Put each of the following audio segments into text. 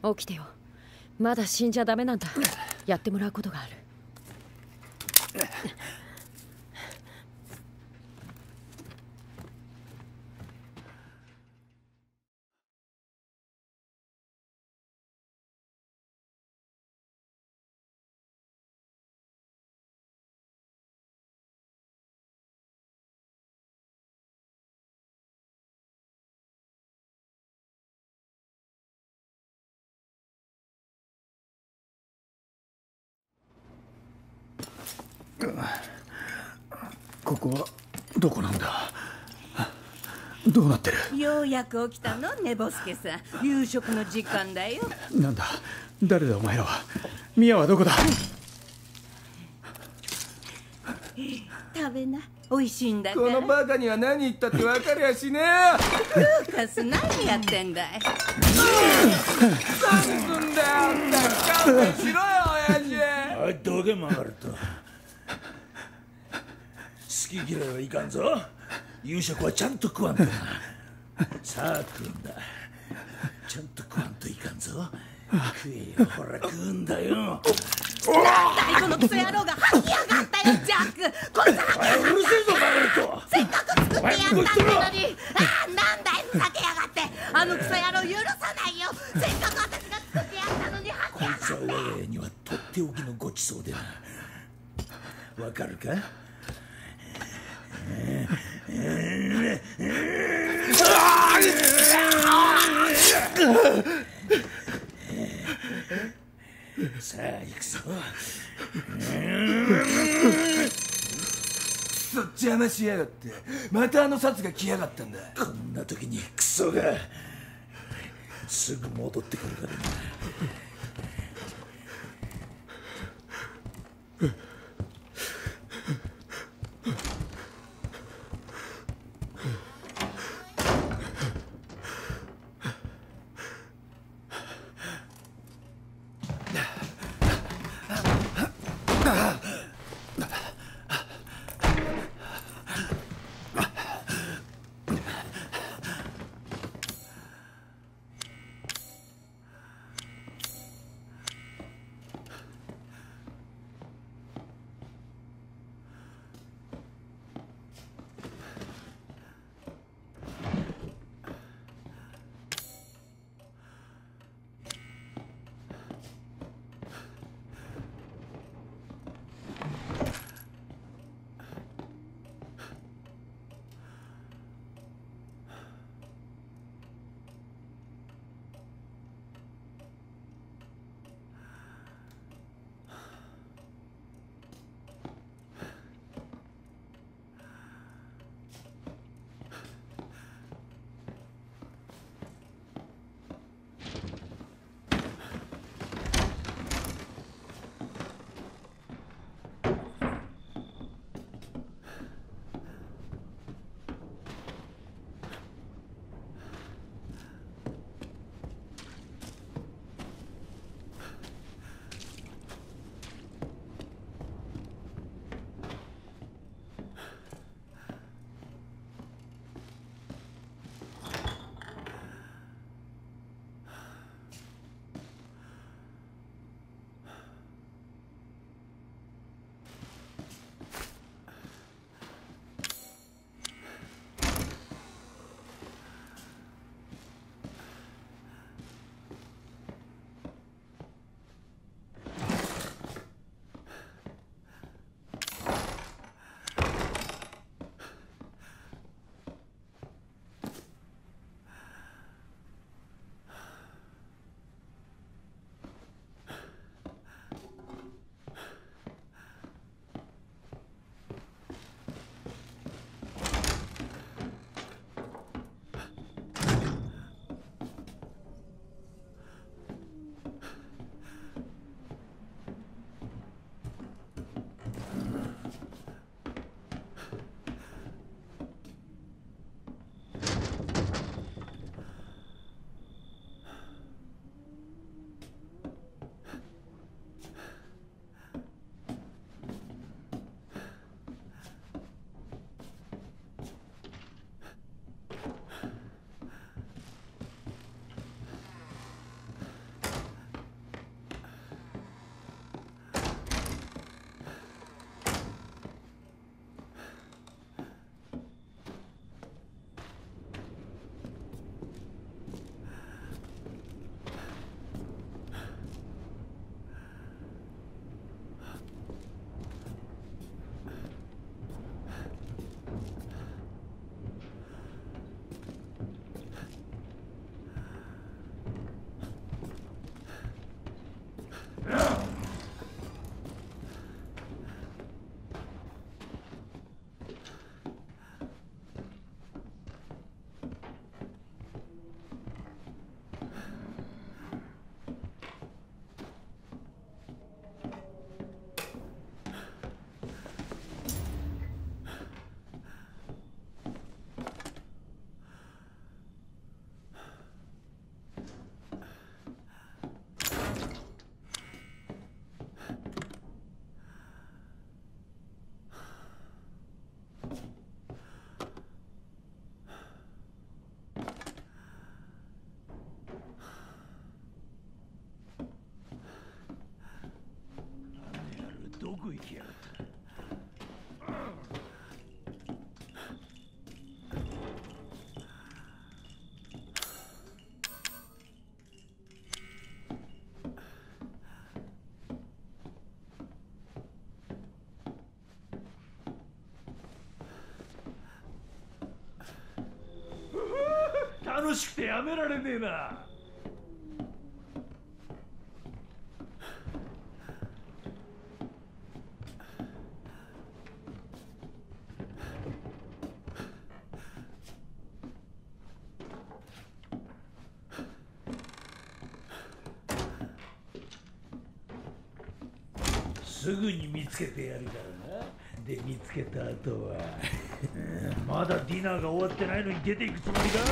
起きてよ。まだ死んじゃダメなんだ。やってもらうことがある。 ここはどこなんだ。どうなってる。 ようやく起きたのねボスケさん。夕食の時間だよ。 なんだ、誰だお前らは。ミヤはどこだ。 食べな、美味しいんだから。 このバカには何言ったって分かりゃしねえよ。 ルーカス、何やってんだい。 何すんだよあんた。勘弁しろよ親父。 おい、どけ曲がると。好き嫌いはいかんぞ。夕食はちゃんと食わんとな。さあ食うんだ。ちゃんと食わんといかんぞ。食えよ、ほら食うんだよ。 なんだいこのクソ野郎が吐きやがったよジャック。こいつ吐きやがった。 うるせえぞバカ野郎。 せっかく作ってやったんだのに。なんだいふざけやがって。あのクソ野郎許さないよ。せっかく私が作ってやったのに吐きやがって。 こいつは我が家にはとっておきのごちそうでな。わかるか。さあ行くぞ。 邪魔しやがって。またあの札が来やがったんだ。 こんな時にクソがすぐ戻ってくるからな。 部行きやがった。楽しくてやめられねえな。すぐに見つけてやるからな。で見つけた後はまだディナーが終わってないのに出ていくつもりか。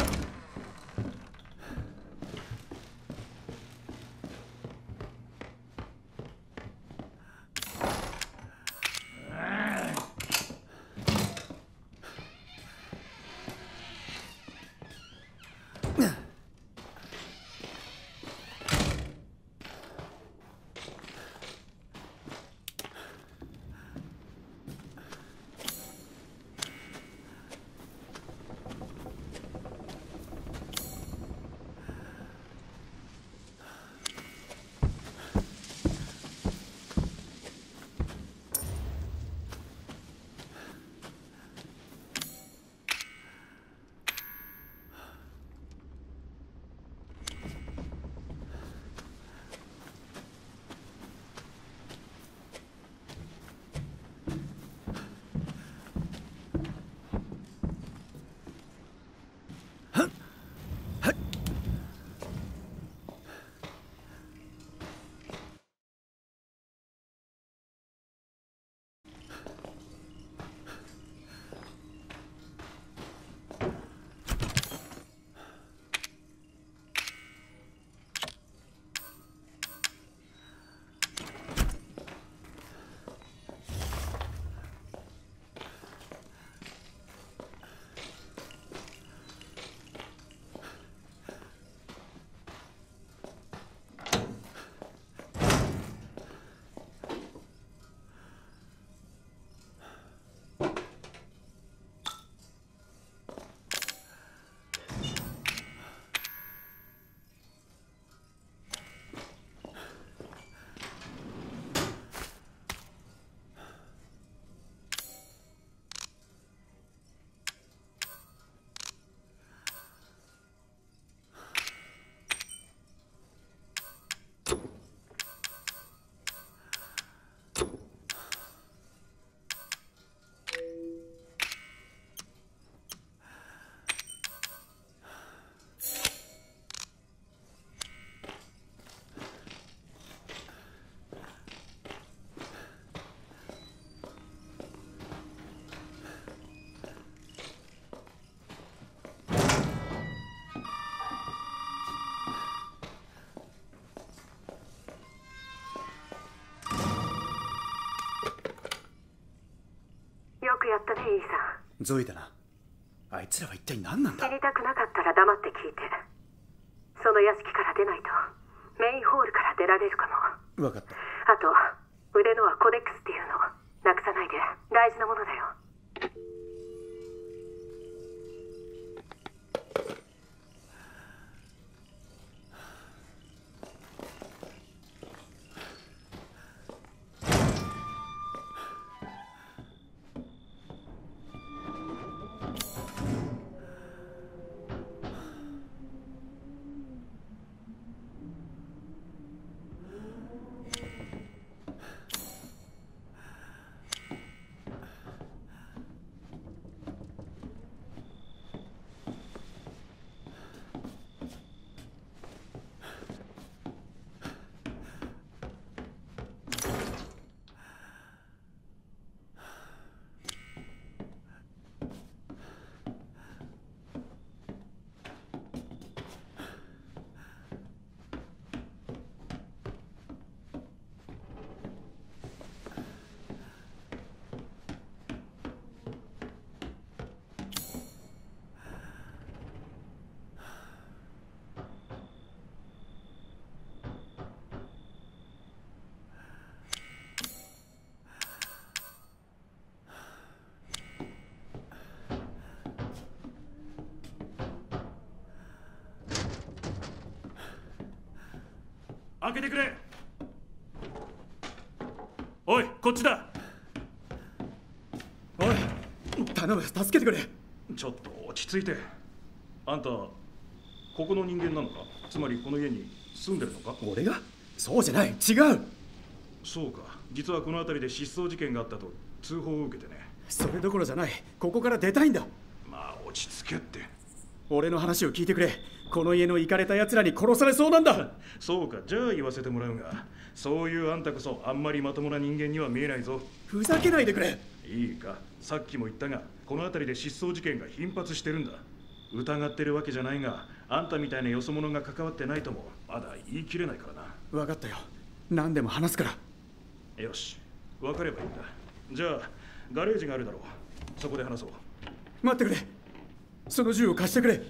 やったね、イーさん。ゾイだな。あいつらは一体何なんだ。 知りたくなかったら黙って聞いて。その屋敷から出ないとメインホールから出られるかも。 分かった。 あと腕のはコデックスっていうのなくさないで。大事なものだよ。 開けてくれ。おい、こっちだ。 おい、頼む、助けてくれ。 ちょっと落ち着いて。あんたここの人間なのか？つまりこの家に住んでるのか？ 俺が？そうじゃない、違う。 そうか、実はこの辺りで失踪事件があったと通報を受けてね。 それどころじゃない、ここから出たいんだ。 まあ落ち着けって。 俺の話を聞いてくれ。この家のイカれた奴らに殺されそうなんだ。 そうか、じゃあ言わせてもらうが、そういうあんたこそあんまりまともな人間には見えないぞ。 ふざけないでくれ。 いいか、さっきも言ったが、この辺りで失踪事件が頻発してるんだ。疑ってるわけじゃないが、あんたみたいなよそ者が関わってないともまだ言い切れないからな。 分かったよ、何でも話すから。 よし、分かればいいんだ。じゃあガレージがあるだろう、そこで話そう。 待ってくれ、その銃を貸してくれ。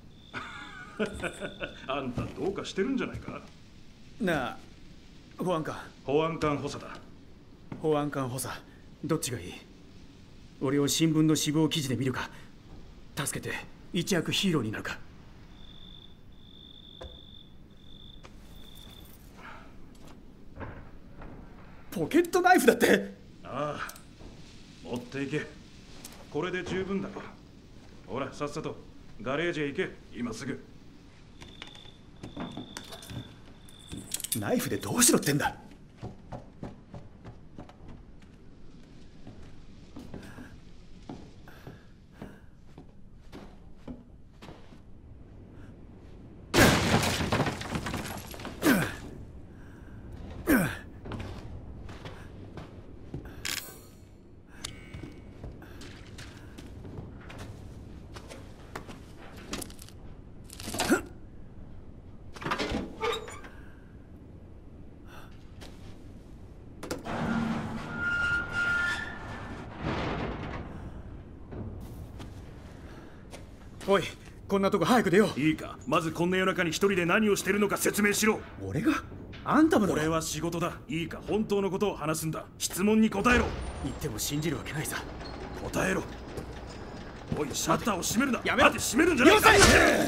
あんたどうかしてるんじゃないか。 なあ、保安官。 保安官補佐だ。 保安官補佐、どっちがいい？俺を新聞の死亡記事で見るか、助けて一躍ヒーローになるか。ポケットナイフだって。 ああ、持っていけ。これで十分だろ。ほら、さっさとガレージへ行け、今すぐ。 ナイフでどうしろってんだ。おい、こんなとこ早く出よう。 いいか、まずこんな夜中に一人で何をしてるのか説明しろ。 俺が？あんたもだろ。 俺は仕事だ。いいか、本当のことを話すんだ。質問に答えろ。 言っても信じるわけないさ。 答えろ。おい、シャッターを閉めるな。 やめろ。 待て、閉めるんじゃない。 よせ。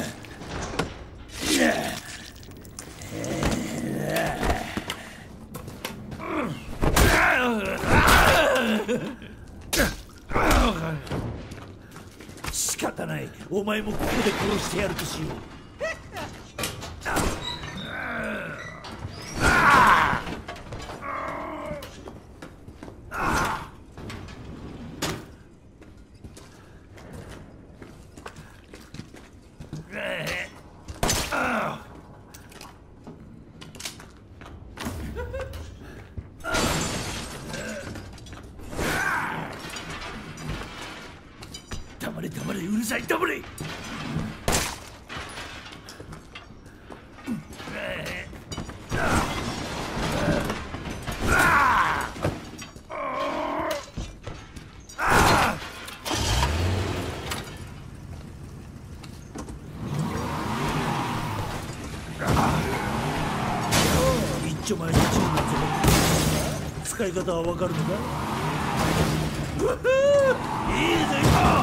仕方ない、お前もここで殺してやるとしよう。黙れ黙れ、うるさい、黙れ。一丁前の銃の使い方はわかるのか？いいぜ、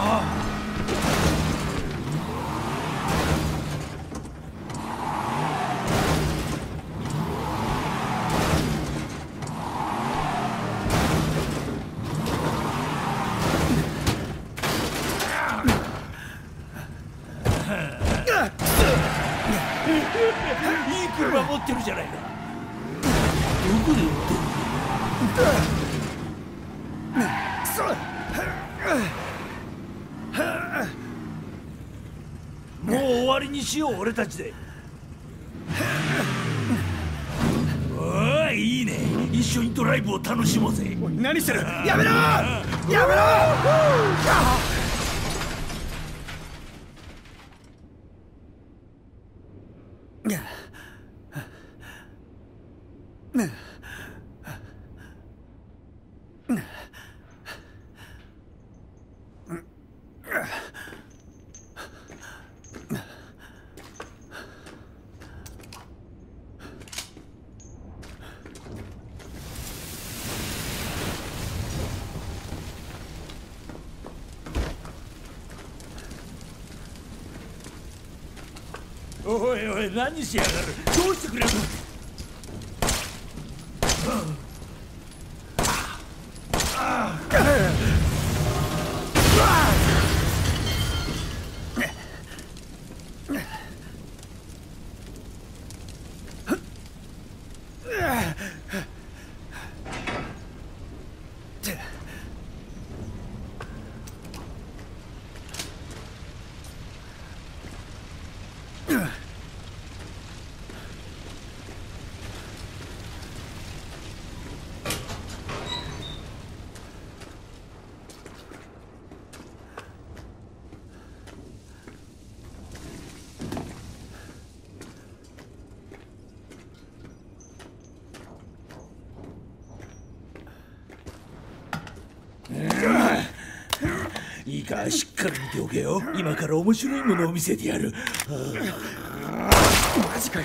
いい車持ってるじゃないか。どこで売ってる？もう終わりにしよう、俺たちで。おー、いいね。一緒にドライブを楽しもうぜ。 おい、何してる？やめろ！やめろ！ おいおい、何しやがる。どうしてくれる？ いいか、しっかり見ておけよ。今から面白いものを見せてやる。 マジかよ。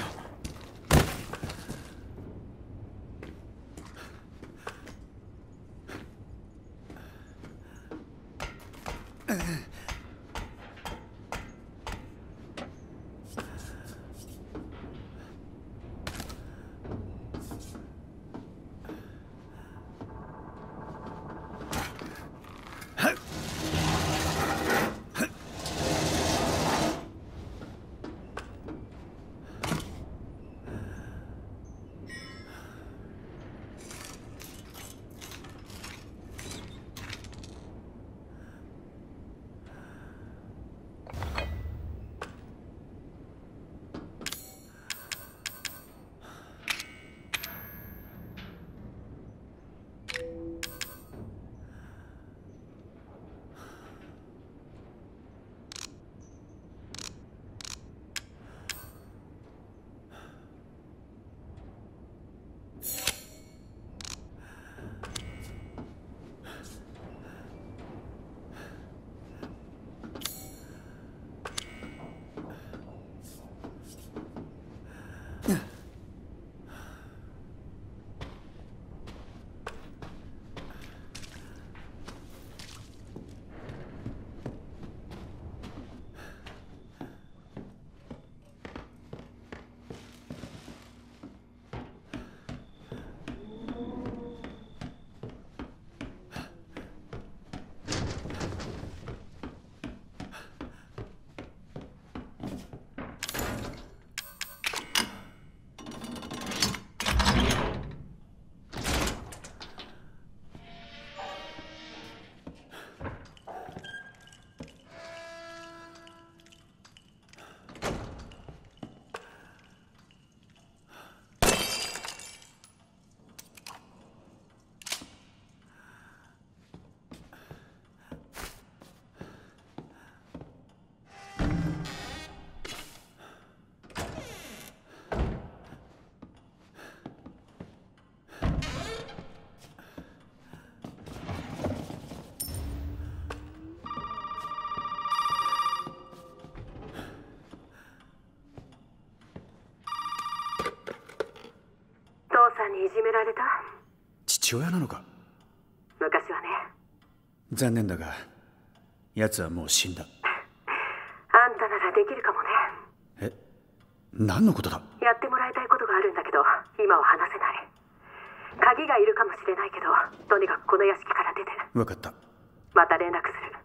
さんにいじめられた？ 父親なのか？ 昔はね。 残念だが奴はもう死んだ。 あんたならできるかもね。 え、何のことだ？ やってもらいたいことがあるんだけど今は話せない。鍵がいるかもしれないけどとにかくこの屋敷から出て。 分かった。 また連絡する。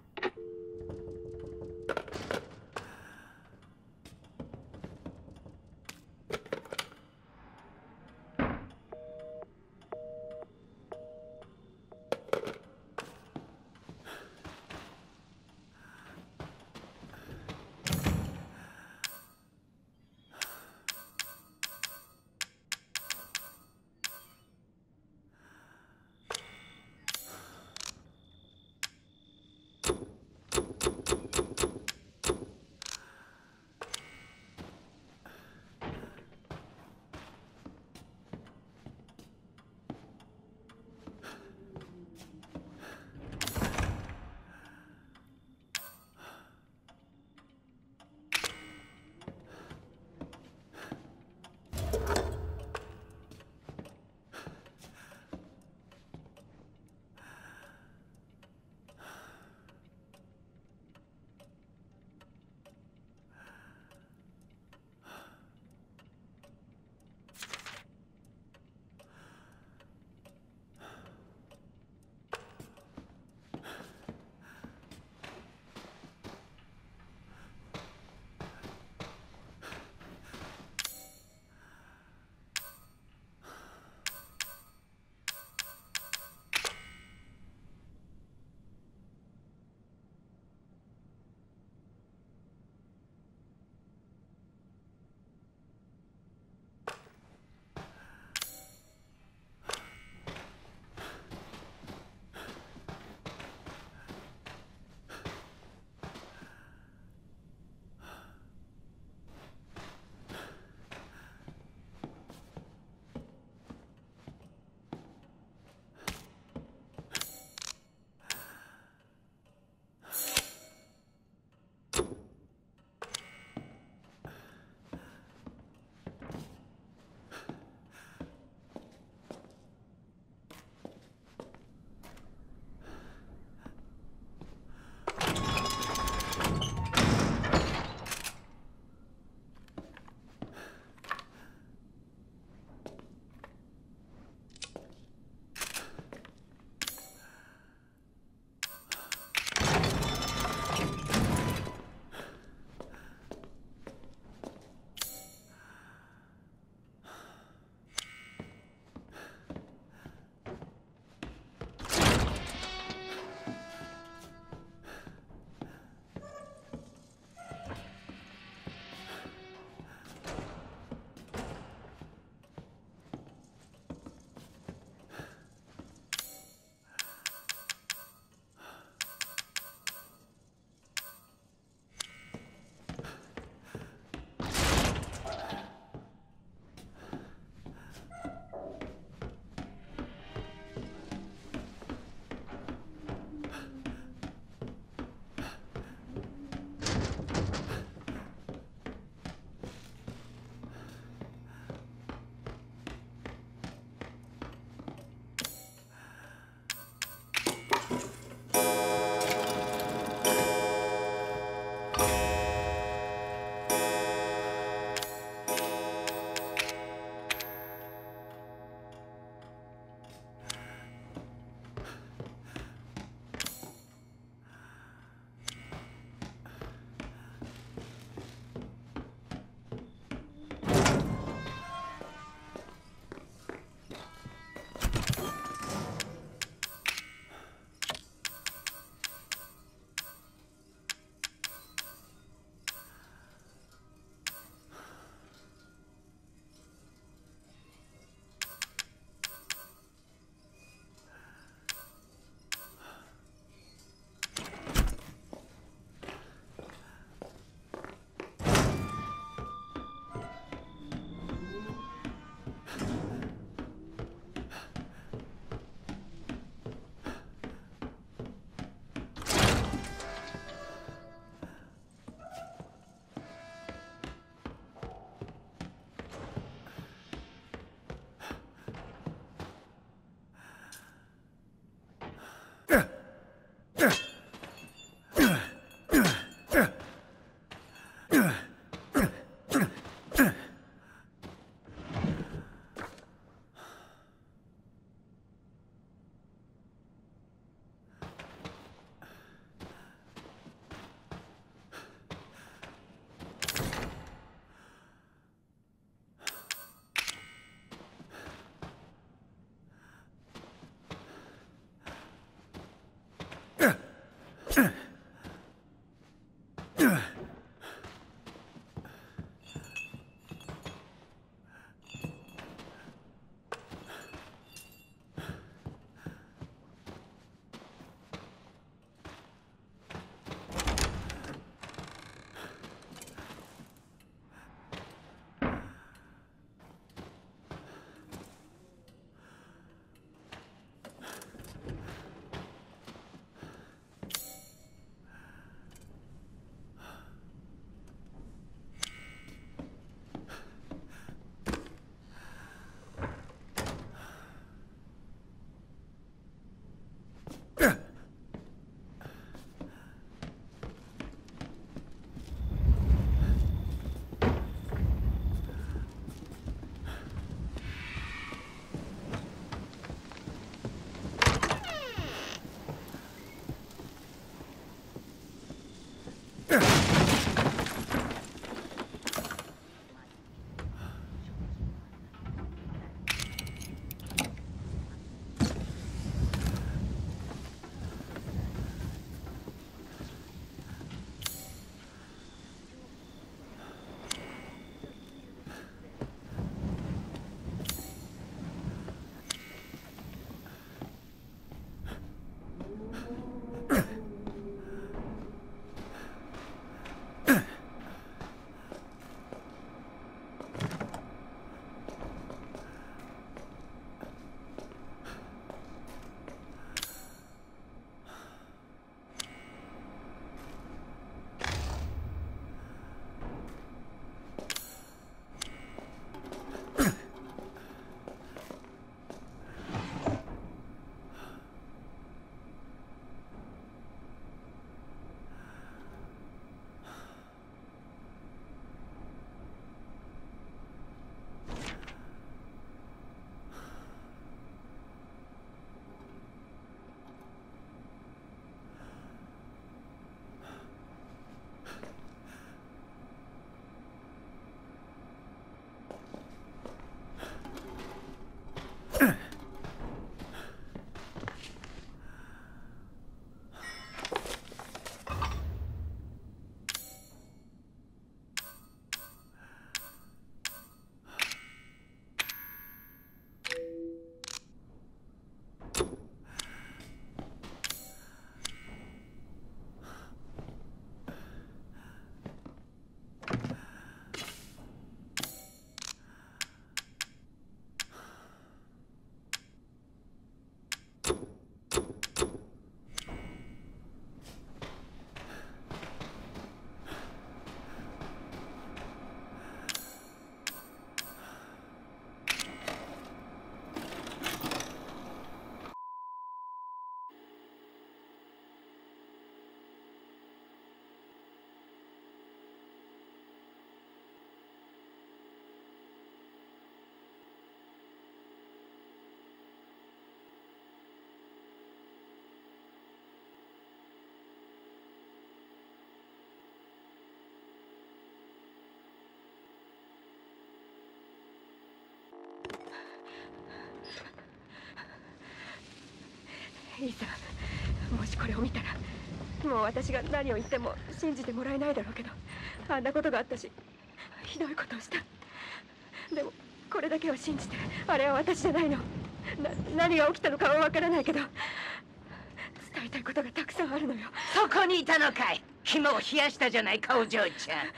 いいさ、もしこれを見たらもう私が何を言っても信じてもらえないだろうけど、あんなことがあったしひどいことをした。でもこれだけは信じて、あれは私じゃないの。何が起きたのかはわからないけど、伝えたいことがたくさんあるのよ。 そこにいたのかい。肝を冷やしたじゃないか、お嬢ちゃん。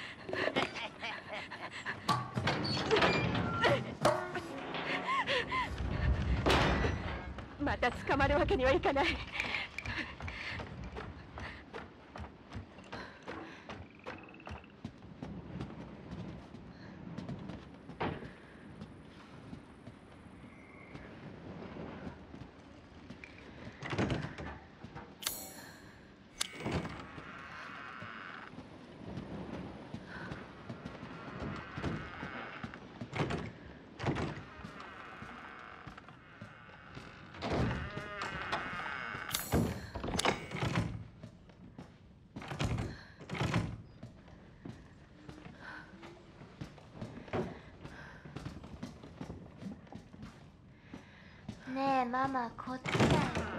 また捕まるわけにはいかない。 ねえママ、こっちだよ。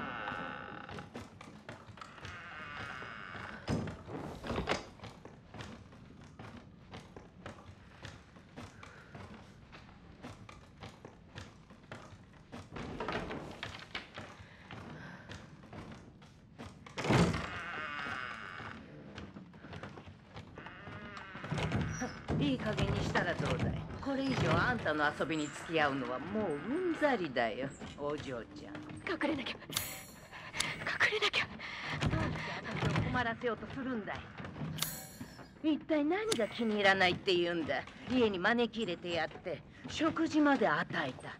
いい加減にしたらどうだい。これ以上あんたの遊びに付き合うのはもううんざりだよ、お嬢ちゃん。 隠れなきゃ、隠れなきゃ。 どうして私を困らせようとするんだい。一体何が気に入らないって言うんだ。家に招き入れてやって食事まで与えた。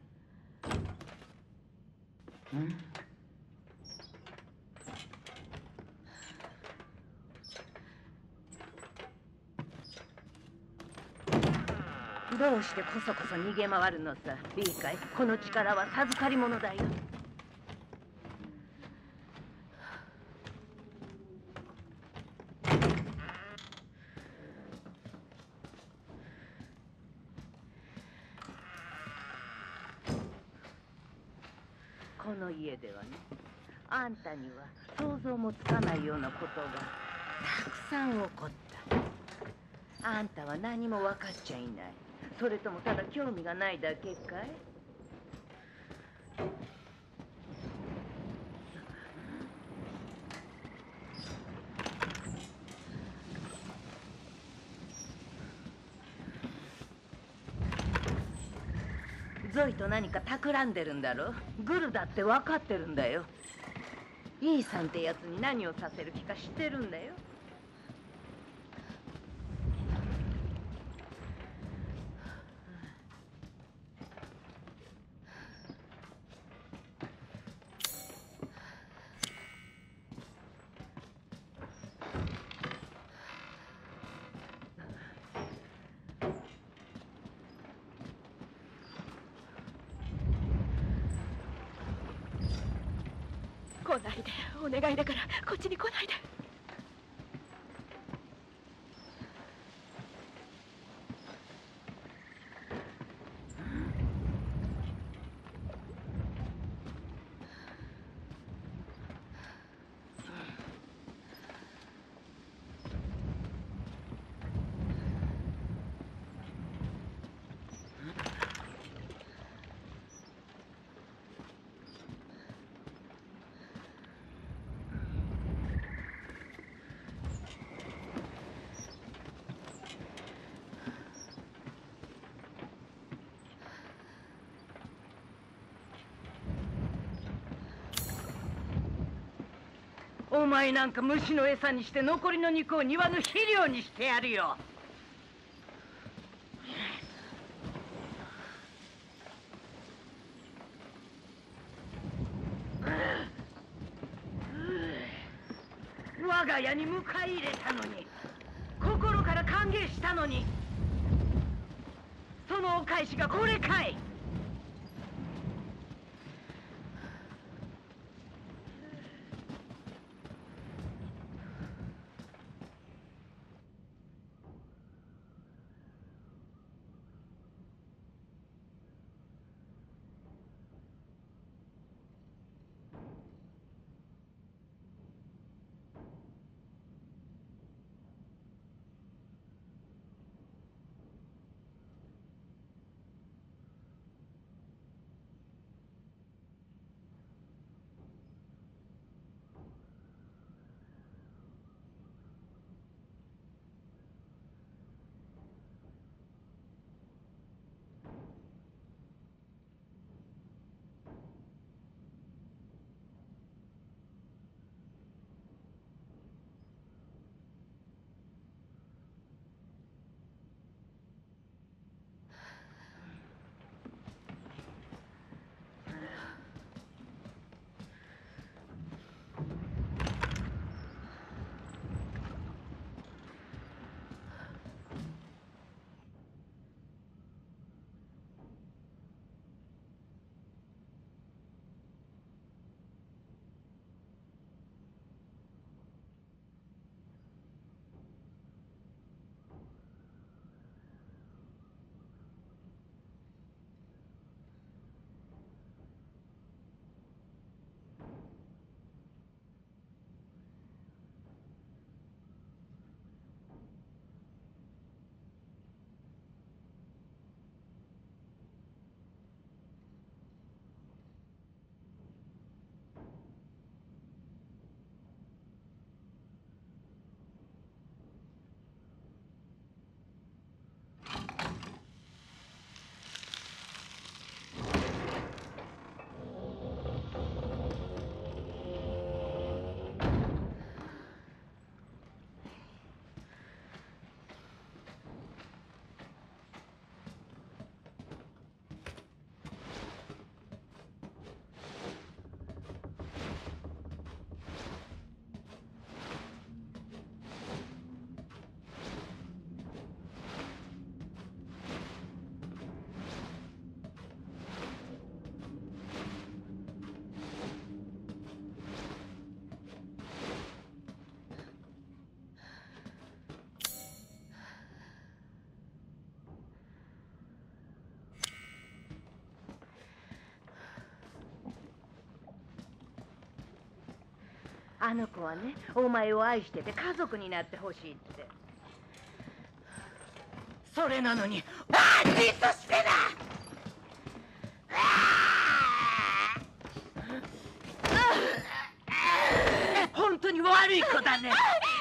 どうしてこそこそ逃げ回るのさ。いいかい、この力は授かり物だよ。この家ではね、あんたには想像もつかないようなことがたくさん起こった。あんたは何も分かっちゃいない。それともただ興味がないだけかい？ゾイと何か企んでるんだろ。グルだって分かってるんだよ。イーさんってやつに何をさせる気か知ってるんだよ。 来ないで、お願いだからこっちに来ないで。 お前なんか虫の餌にして残りの肉を庭の肥料にしてやるよ。我が家に迎え入れたのに、心から歓迎したのに、そのお返しがこれかい。 あの子はね、お前を愛してて家族になってほしいって。それなのにアーティストしてだ。本当に悪い子だね。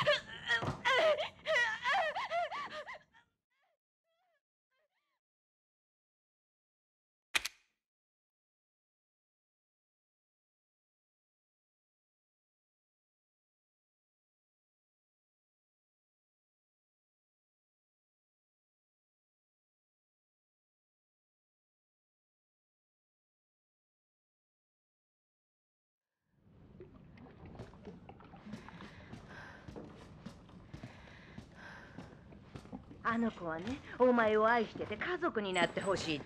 あの子はね、お前を愛してて家族になってほしいって。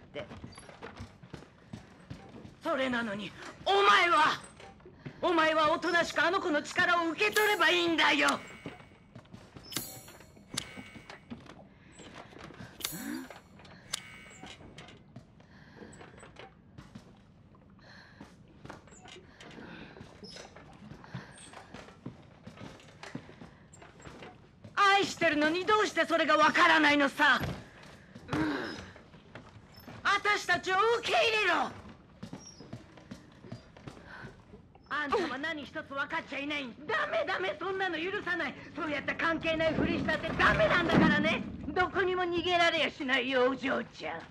それなのにお前はおとなしくあの子の力を受け取ればいいんだよ。愛してるのにどうしてそれがわからないのさ。私たちを受け入れろ。あんたは何一つ分かっちゃいない。ダメ、そんなの許さない。そうやって関係ないふりしたってダメなんだからね。どこにも逃げられやしないよ、お嬢ちゃん。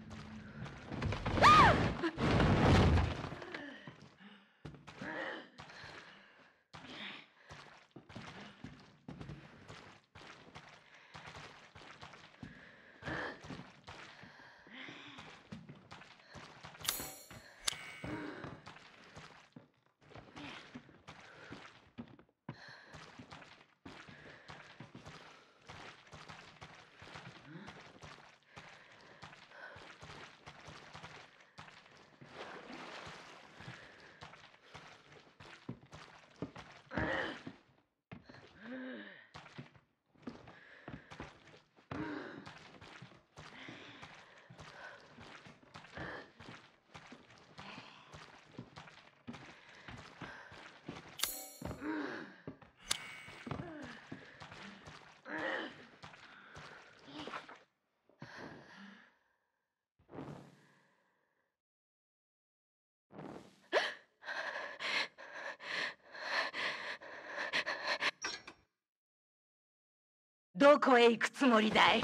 どこへ行くつもりだい？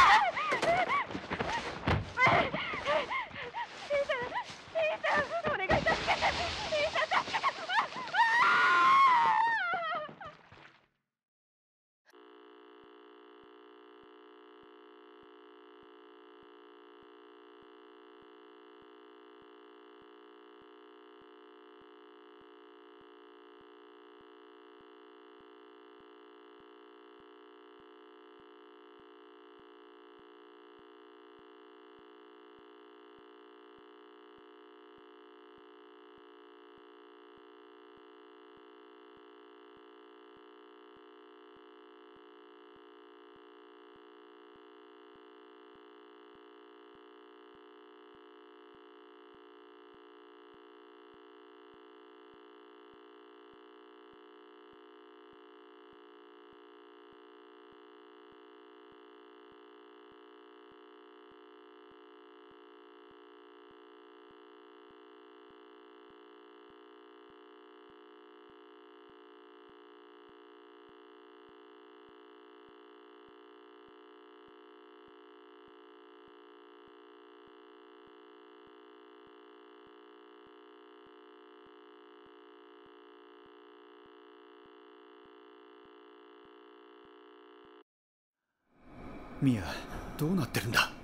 お願い助けて。 ミア、どうなってるんだ。